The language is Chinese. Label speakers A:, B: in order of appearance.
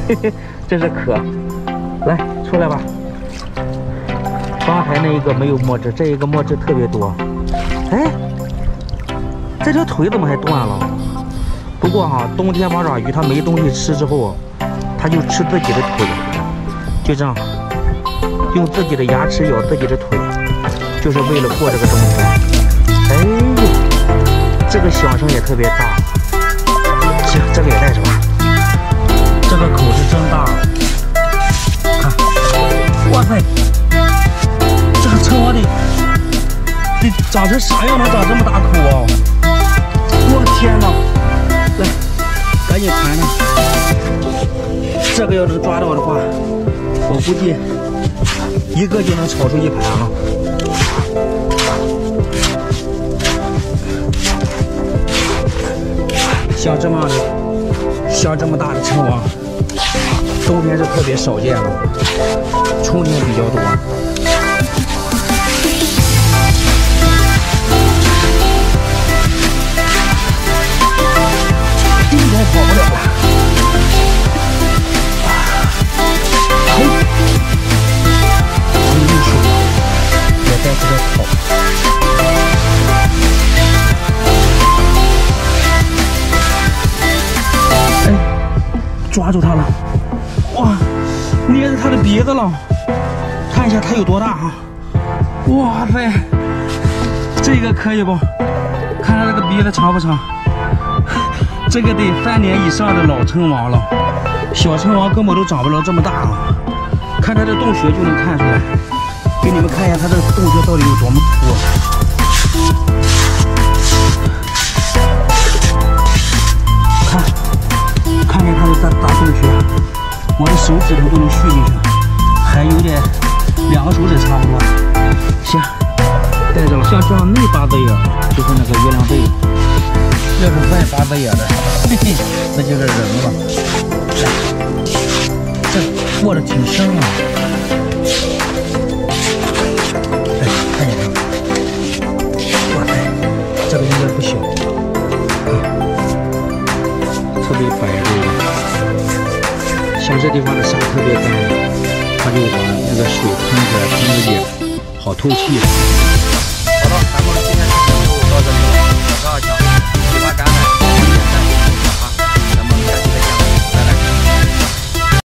A: 嘿嘿，这是壳。来，出来吧。刚才那一个没有墨汁，这一个墨汁特别多。哎，这条腿怎么还断了？不过哈，冬天八爪鱼它没东西吃之后，它就吃自己的腿，就这样，用自己的牙齿咬自己的腿，就是为了过这个冬天。哎呦，这个响声也特别大。行，这个也带着吧。这个口是真大，看，哇塞，这个青蛙得长成啥样能长这么大口啊？我天哪！来，赶紧盘上。这个要能抓到的话，我估计一个就能炒出一盘了。像这么大的青蛙，冬天是特别少见的，春天比较多。今天跑不了了。也在这边跑。抓住它了！哇，捏着它的鼻子了，看一下它有多大哈！哇塞，这个可以不？看它这个鼻子长不长？这个得3年以上的老青蛙了，小青蛙根本都长不了这么大啊！看它的洞穴就能看出来，给你们看一下它的洞穴到底有多么粗。看见它的大洞穴，我的手指头都能续进去，还有点2个手指差不多。行，带着了。像这样内八字眼，就是那个月亮贝；要是外八字眼的，嘿嘿，那就是人了。这握的挺深啊。哎，看见没？哇塞，这个应该不小。特别白的，像这地方的沙特别干，它就把那个水喷出来，喷个眼，好透气。